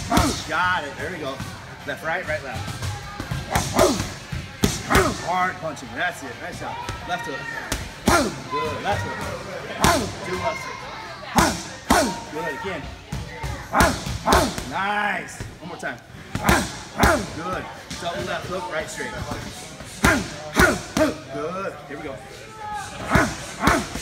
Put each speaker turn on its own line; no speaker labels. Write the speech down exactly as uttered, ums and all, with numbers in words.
Got it. There we go. Left, right, right, left. Hard punching. That's it. Nice job. Left hook. Good. Left hook. Two left hooks. Good. Again. Nice. One more time. Good. Double left hook, right straight. Good. Here we go.